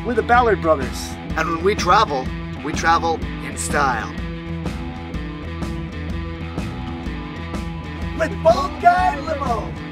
We're the Ballard Brothers. And when we travel in style. With GUY Limo.